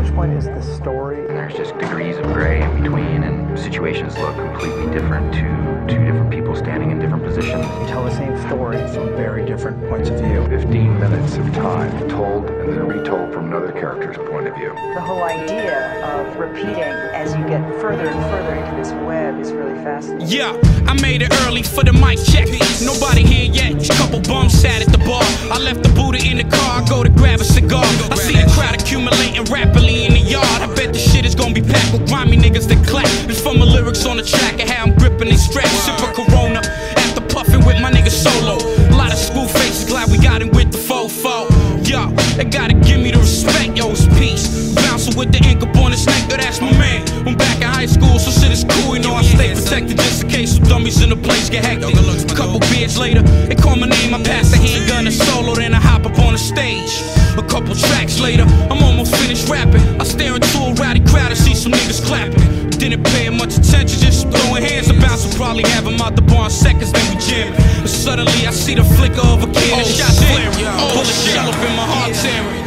Which one is the story? And there's just degrees of gray in between, and situations look completely different to two different people standing in different positions. You tell the same story from very different points of view. 15 minutes of time told and then retold from another character's point of view. The whole idea of repeating as you get further and further into this web is really fascinating. Yeah, I made it early for the mic check. Nobody here yet, a couple bums sat at the bar. I left the Buddha in the car, I go to grab a cigar. I see a crowd accumulating rapidly in the yard. I bet the shit is gonna be packed with grimy niggas that clap. It's from the lyrics on the track and how I'm gripping these straps. Sip a Corona after puffing with my nigga Solo. A lot of school faces, glad we got him with the fofo. Yo, they gotta give me the respect, yo, it's peace. Bouncing with the ink up on his neck, yo, that's my man. I'm back in high school, so shit is cool, you know I stay protected just in case some dummies in the place get hectic. A couple beers later, they call my name, I pass the handgun to Solo, then I hop up on the stage. A couple tracks later, I'm almost finished rapping. I stare into a rowdy crowd and see some niggas clapping. Didn't pay much attention, just throwing hands about, so probably have him out the bar in seconds, then we jamming. But suddenly I see the flicker of a kid and shots flaring. Bullet shell up in my heart tearing.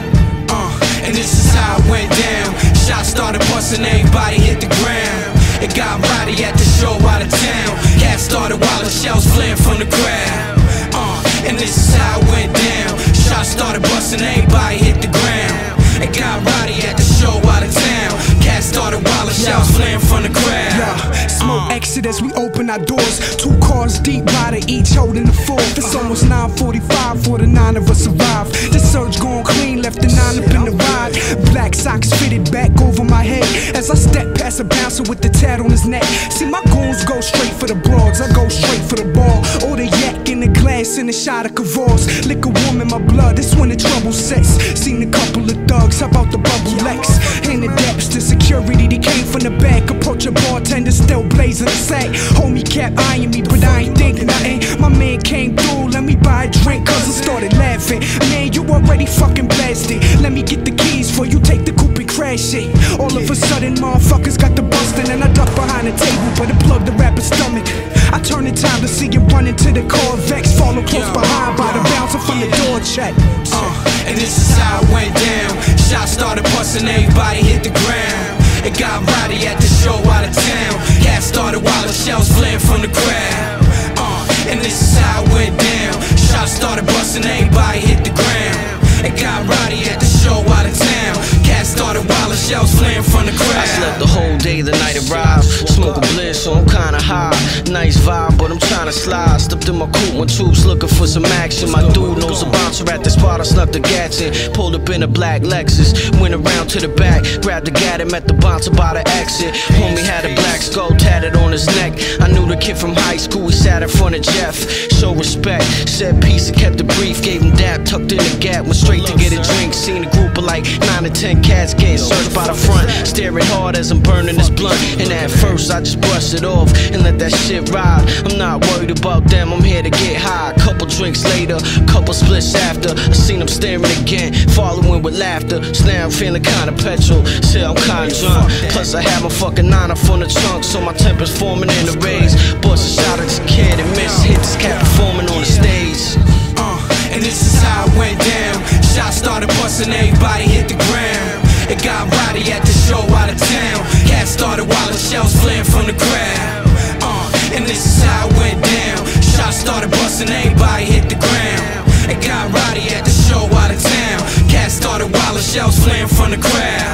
And this is how it went down. Shots started busting, everybody hit the ground. It got rowdy at the show out of town. Cats started while the shells flaring from the crowd. And this is how it went down. Shots started busting, everybody hit the ground. It got rowdy at the show out of town. Cats started while the shells flaring from the crowd. Smoke exit as we open our doors. 2 cars deep, rider each holding the 4th. It's almost 9:45 for the 9 of us arrive. The surge going clean, left the 9 up in the ride. Black socks fitted back over my head as I step past a bouncer with the tat on his neck. See, my goons go straight for the broads, I go straight for the ball. Order yak in the glass and a shot of Kavors. Lick a warm in my blood, that's when the trouble sets. Seen a couple of thugs, how about the bubble Lex? In the depths to security, they came from the back. Approach a bartender, still blazing the sack. Homie kept eyeing me, but I ain't thinking nothing. My man came through, let me buy a drink, cause I started laughing. Man, you already fucking blasted. Let me get the keys for you, take the coupe and crash it. All of a sudden, motherfuckers got the bustin', and I duck behind the table, but it plugged the rapper's stomach. I turn in time to see him run into the Corvex, follow close behind by the bouncer from the door check. And this is how it went down. Shots started busting, everybody hit the ground. It got rowdy at the show out of town. Cats started while the shells flaring from the crowd. And this is how it went down. Shots started busting, everybody hit the ground. It got rowdy at the show out of town. Cats started while the shells flaring from the crowd. I slept the whole day, the night arrived. Smoke a bliss, so I'm kinda high. Nice vibe, but I'm tryna slide. Stepped in my coupe, my troops looking for some action. My dude knows a bouncer at the spot, I snuck the gats in. Pulled up in a black Lexus, went around to the back. Grabbed the gat and met the bouncer by the exit. Homie had a black skull tatted on his neck. I knew the kid from high school, he sat in front of Jeff. Show respect, said peace and kept the brief. Gave him dap, tucked in the gap, went straight to get a drink. Seen a group of like 9 to 10 cats getting searched by the front. Staring hard as I'm burning this blunt. And at first I just brushed it off and let that shit ride. I'm not worried about them, I'm here to get high. Couple drinks later, couple splits after, I seen them staring again, following with laughter. So now I'm feeling kinda petrol, say I'm kinda drunk. Plus I have my fucking 9 up on the trunk, so my temper's forming in the rays. Bust a shot at this kid and miss, hit this cat performing on the stage. And this is how it went down. Shots started busting, everybody hit the ground. It got rowdy at the show out of town. Cats started while the shells flaring from the crowd. And this is how it went down. Shots started busting, everybody hit the ground. It got rowdy at the show out of town. Cats started while the shells flaring from the crowd.